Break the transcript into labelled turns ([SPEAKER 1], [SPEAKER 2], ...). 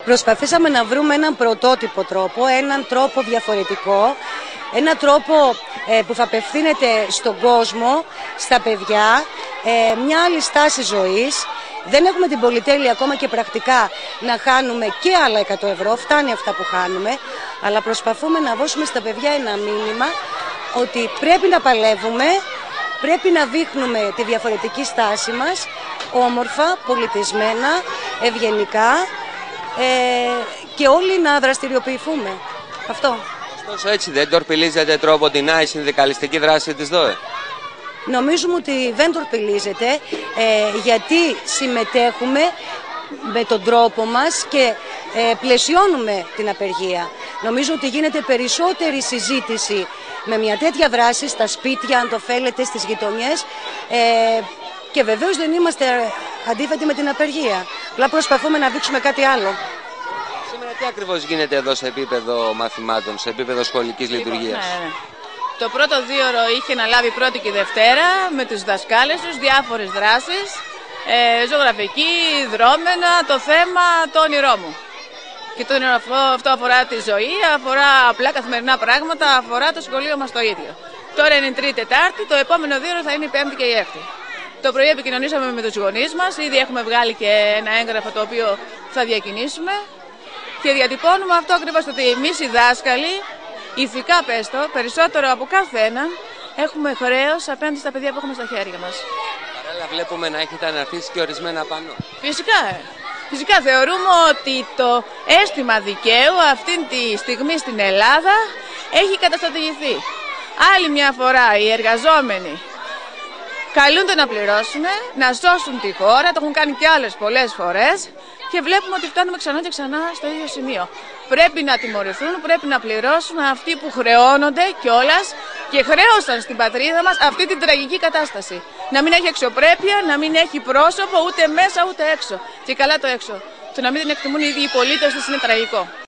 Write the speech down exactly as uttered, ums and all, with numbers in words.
[SPEAKER 1] Προσπαθήσαμε να βρούμε έναν πρωτότυπο τρόπο, έναν τρόπο διαφορετικό, έναν τρόπο ε, που θα απευθύνεται στον κόσμο, στα παιδιά, ε, μια άλλη στάση ζωής. Δεν έχουμε την πολυτέλεια ακόμα και πρακτικά να χάνουμε και άλλα εκατό ευρώ, φτάνει αυτά που χάνουμε, αλλά προσπαθούμε να δώσουμε στα παιδιά ένα μήνυμα ότι πρέπει να παλεύουμε, πρέπει να δείχνουμε τη διαφορετική στάση μας, όμορφα, πολιτισμένα, ευγενικά ε, και όλοι να δραστηριοποιηθούμε. Αυτό.
[SPEAKER 2] Ωστόσο έτσι δεν τορπιλίζεται τρόπο την η συνδικαλιστική δράση της ΔΟΕ?
[SPEAKER 1] Νομίζουμε ότι δεν τορπιλίζεται ε, γιατί συμμετέχουμε με τον τρόπο μας και ε, πλαισιώνουμε την απεργία. Νομίζω ότι γίνεται περισσότερη συζήτηση με μια τέτοια δράση στα σπίτια, αν το θέλετε, στις γειτονιές ε, και βεβαίως δεν είμαστε αντίθετοι με την απεργία. Απλά προσπαθούμε να δείξουμε κάτι άλλο.
[SPEAKER 2] Σήμερα τι ακριβώς γίνεται εδώ σε επίπεδο μαθημάτων, σε επίπεδο σχολικής λειτουργίας?
[SPEAKER 3] Ναι, ναι. Το πρώτο δίωρο είχε αναλάβει πρώτη και Δευτέρα με τους δασκάλες τους διάφορες δράσεις, ε, ζωγραφική, δρόμενα, το θέμα το όνειρό μου. Και το όνειρο αυτό αφορά τη ζωή, αφορά απλά καθημερινά πράγματα, αφορά το σχολείο μας το ίδιο. Τώρα είναι η Τρίτη, Τετάρτη, το επόμενο δίωρο θα είναι η Πέμπτη και η Έκτη. Το πρωί επικοινωνήσαμε με τους γονείς μας, ήδη έχουμε βγάλει και ένα έγγραφο το οποίο θα διακινήσουμε και διατυπώνουμε αυτό ακριβώς, ότι εμείς οι δάσκαλοι, ηθικά πες το, περισσότερο από καθέναν, έχουμε χρέος απέναντι στα παιδιά που έχουμε στα χέρια μας.
[SPEAKER 2] Παράλληλα βλέπουμε να έχετε αναρτήσει και ορισμένα πανό.
[SPEAKER 3] Φυσικά, φυσικά θεωρούμε ότι το αίσθημα δικαίου αυτή τη στιγμή στην Ελλάδα έχει καταστρατηγηθεί. Άλλη μια φορά οι εργαζόμενοι καλούνται να πληρώσουν, να σώσουν τη χώρα, το έχουν κάνει και άλλες πολλές φορές και βλέπουμε ότι φτάνουμε ξανά και ξανά στο ίδιο σημείο. Πρέπει να τιμωρηθούν, πρέπει να πληρώσουν αυτοί που χρεώνονται κιόλας και χρέωσαν στην πατρίδα μας αυτή την τραγική κατάσταση. Να μην έχει αξιοπρέπεια, να μην έχει πρόσωπο ούτε μέσα ούτε έξω. Και καλά το έξω. Το να μην την εκτιμούν οι ίδιοι οι πολίτες τους είναι τραγικό.